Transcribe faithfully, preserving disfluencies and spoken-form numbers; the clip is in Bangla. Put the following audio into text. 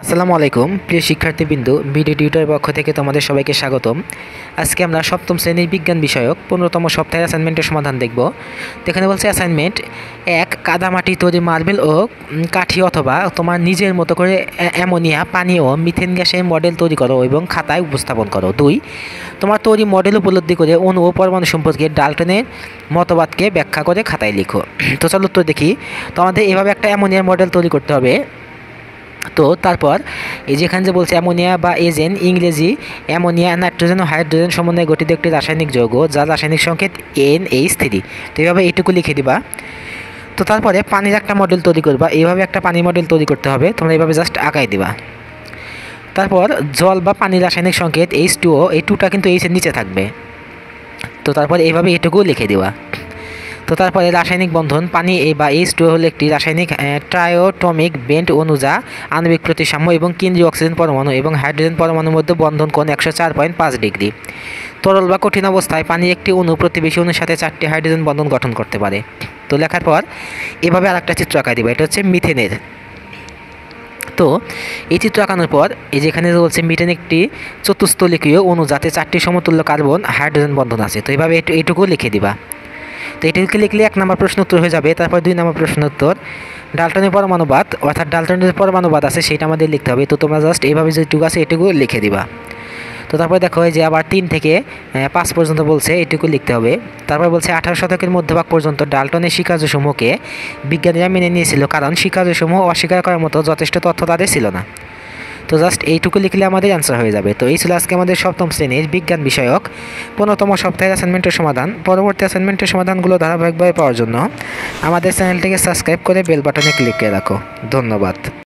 আসসালামু আলাইকুম প্রিয় শিক্ষার্থীবৃন্দ, ভিডিও টিউটরের পক্ষ থেকে তোমাদের সবাইকে স্বাগতম। আজকে আমরা সপ্তম শ্রেণীর বিজ্ঞান বিষয়ক পনেরোতম সপ্তাহের অ্যাসাইনমেন্টের সমাধান দেখব। তো এখানে বলছে অ্যাসাইনমেন্ট এক, কাদামাটি তৈরি মার্বেল ও কাঠি অথবা তোমার নিজের মতো করে অ্যামোনিয়া, পানি ও মিথেন গ্যাসের মডেল তৈরি করো এবং খাতায় উপস্থাপন করো। দুই, তোমার তৈরি মডেল উপলব্ধি করে অণু ও পরমাণু সম্পর্কে ডাল্টনের মতবাদকে ব্যাখ্যা করে খাতায় লিখো। তো চলো উত্তর দেখি। তো আমাদের এভাবে একটা অ্যামোনিয়ার মডেল তৈরি করতে হবে। তো তারপর এই যেখানে যে বলছে অ্যামোনিয়া বা এজেন, ইংরেজি অ্যামোনিয়া নাইট্রোজেন ও হাইড্রোজেন সমন্বয়ে গঠিত একটি রাসায়নিক যৌগ যার রাসায়নিক সংকেত এন এইচ থ্রি। তো এইভাবে এইটুকু লিখে দিবা। তো তারপরে পানির একটা মডেল তৈরি করবা। এইভাবে একটা পানি মডেল তৈরি করতে হবে, তোমরা এইভাবে জাস্ট আঁকাই দিবা। তারপর জল বা পানির রাসায়নিক সংকেত এইচ টু ও, এই টুটা কিন্তু এইচের নিচে থাকবে। তো তারপর এইভাবে এইটুকু লিখে দিবা। তো তারপরে রাসায়নিক বন্ধন, পানি এ বা এইচ টু হলো একটি রাসায়নিক ট্রায়োটমিক বেন্ড অণু যা আণবিক প্রতিসাম্য এবং কেন্দ্রীয় অক্সিজেন পরমাণু এবং হাইড্রোজেন পরমাণুর মধ্যে বন্ধন কোণ একশো চার পয়েন্ট পাঁচ ডিগ্রি। তরল বা কঠিন অবস্থায় পানি একটি অণু প্রতিবেশী অণুর সাথে চারটি হাইড্রোজেন বন্ধন গঠন করতে পারে। তো লেখার পর এভাবে আরেকটা চিত্র আঁকাই দিবা, এটা হচ্ছে মিথেনের। তো এই চিত্র আঁকানোর পর এই যেখানে বলছে মিথেন একটি চতুস্থলিকীয় অণু যাতে চারটি সমতুল্য কার্বন হাইড্রোজেন বন্ধন আছে। তো এইভাবে এইটুকু লিখে দিবা। তো এটিকে লিখলে এক নম্বর প্রশ্ন উত্তর হয়ে যাবে। তারপর দুই নম্বর প্রশ্ন উত্তর, ডাল্টনের পরমাণুবাদ অর্থাৎ ডাল্টনের পরমাণুবাদ আছে সেটা আমাদের লিখতে হবে। তো তোমরা জাস্ট এইভাবে যেটুকু আছে এটুকু লিখে দিবা। তো তারপরে দেখো যে আবার তিন থেকে পাঁচ পর্যন্ত বলছে, এটুকু লিখতে হবে। তারপর বলছে আঠারো শতকের মধ্যভাগ পর্যন্ত ডাল্টনের স্বীকার্যসমূহকে বিজ্ঞানীরা মেনে নিয়েছিল কারণ স্বীকার্যসমূহ অস্বীকার করার মতো যথেষ্ট তথ্য তাদের ছিল না। তো জাস্ট এইটুকু লিখলে আমাদের অ্যান্সার হয়ে যাবে। তো এই ছিল আজকে আমাদের সপ্তম শ্রেণীর বিজ্ঞান বিষয়ক পনেরোতম সপ্তাহের অ্যাসাইনমেন্টের সমাধান। পরবর্তী অ্যাসাইনমেন্টের সমাধানগুলো ধারাবাহিকভাবে পাওয়ার জন্য আমাদের চ্যানেলটিকে সাবস্ক্রাইব করে বেল বাটনে ক্লিক করে রাখো। ধন্যবাদ।